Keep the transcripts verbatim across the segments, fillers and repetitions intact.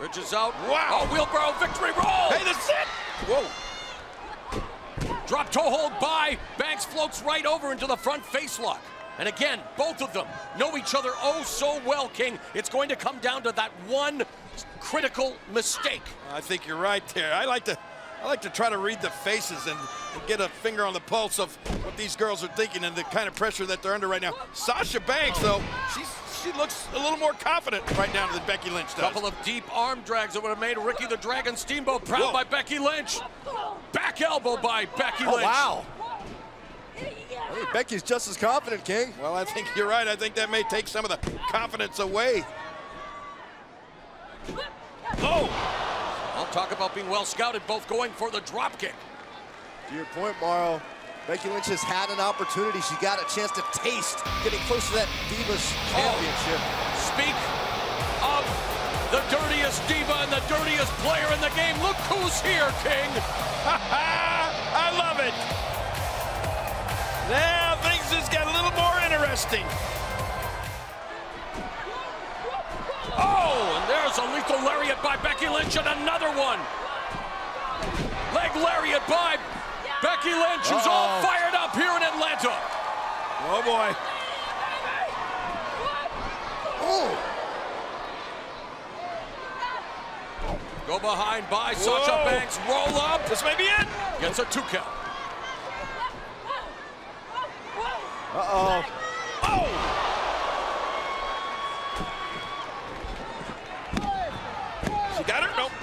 Reaches out. Wow. Oh, wheelbarrow victory roll. Hey, that's it. Whoa. Drop toe hold by. Banks floats right over into the front face lock. And again, both of them know each other oh so well, King. It's going to come down to that one critical mistake. I think you're right there. I like to, I like to try to read the faces and, and get a finger on the pulse of what these girls are thinking and the kind of pressure that they're under right now. Sasha Banks, though, she's she looks a little more confident right now than Becky Lynch does. Couple of deep arm drags that would have made Ricky the Dragon Steamboat proud. Whoa. By Becky Lynch. Back elbow by Becky Oh, Lynch. wow. I think Becky's just as confident, King. Well, I think you're right. I think that may take some of the confidence away. Oh! I'll talk about being well scouted, both going for the drop kick. To your point, Mauro, Becky Lynch has had an opportunity. She got a chance to taste getting close to that Divas Championship. Oh. Speak of the dirtiest diva and the dirtiest player in the game. Look who's here, King. I love it. Now things just got a little more interesting. Oh, and there's a lethal lariat by Becky Lynch and another one. Leg lariat by Becky Lynch, who's Uh-oh. all fired up here in Atlanta. Oh, boy. Oh. Go behind by Sasha Whoa. Banks. Roll up. This may be it. Gets a two count. Uh-oh. Oh! She got her? Nope.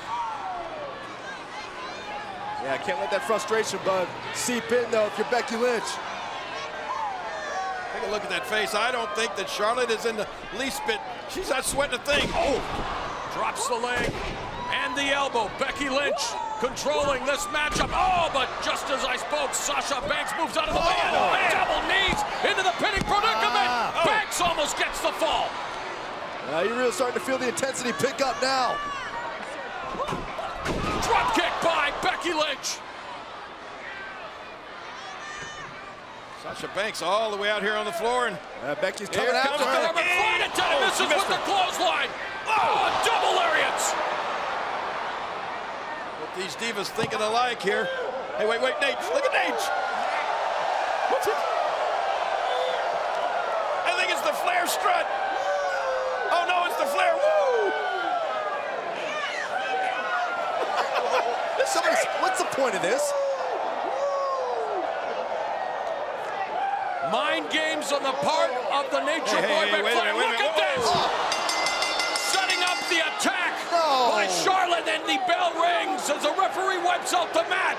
Yeah, I can't let that frustration bug seep in, though, if you're Becky Lynch. Take a look at that face. I don't think that Charlotte is in the least bit. She's not sweating a thing. Oh! Drops the leg and the elbow. Becky Lynch controlling this matchup. Oh, but just as I spoke, Sasha Banks moves out of the way. And Oh, man. double knees into the pinning predicament. Ah. Banks almost gets the fall. Uh, you're really starting to feel the intensity pick up now. Drop kick by Becky Lynch. Sasha Banks all the way out here on the floor. And Uh, Becky's Here coming comes after her. Arm flying it down. Oh, Misses she with missed the it. clothesline. Oh, double lariats. what these divas thinking alike here. Hey, wait, wait, Nate. Look at Nate. What's it? I think it's the Flair strut. Oh, no, it's the Flair. Woo! Somebody's, what's the point of this? Mind games on the part of the Nature Hey, Boy hey, hey, wait a McFly. minute, wait a Look minute. at this. Oh. Setting up the attack No. by Charlotte, and the bell rings as the referee wipes out the match.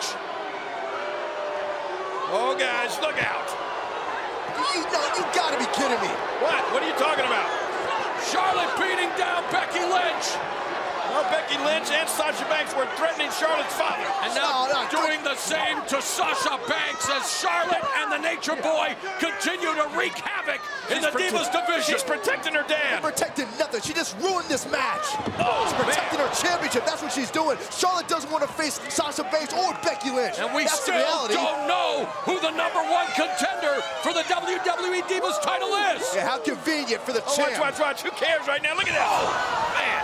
Oh, guys, look out. You, no, you gotta be kidding me. What? What are you talking about? Charlotte beating down Becky Lynch. Well, Becky Lynch and Sasha Banks were threatening Charlotte's father. And now No, no, doing the same to Sasha Banks as Charlotte and the Nature Boy continue to wreak havoc in the She's Divas prote- division. She's protecting her dad. Protecting nothing. She just ruined this match. Oh, she's protecting man. her championship. That's what she's doing. Charlotte doesn't want to face Sasha Banks or Becky Lynch. And we That's the still reality. don't know who the number one contender for the W W E Divas title is. Yeah, how convenient for the Oh, champ. watch, watch, watch. Who cares right now? Look at that. Man.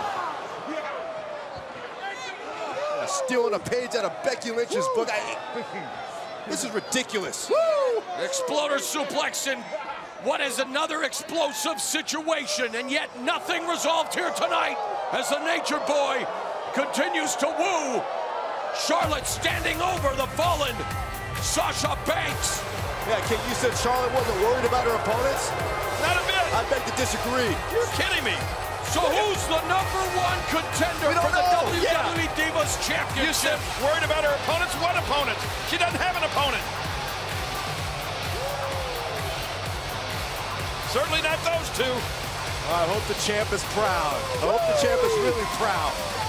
Yeah, stealing a page out of Becky Lynch's book. I, this is ridiculous. Woo! Exploder suplex in what is another explosive situation, and yet nothing resolved here tonight as the Nature Boy continues to woo Charlotte, standing over the fallen Sasha Banks. Yeah, King, you said Charlotte wasn't worried about her opponents? Not a bit. I beg to disagree. You're kidding me. So who's the number one contender We don't for the know. W W E Divas Championship? You said worried about her opponents? What opponent? She doesn't have an opponent. Certainly not those two. I hope the champ is proud. I hope the champ is really proud.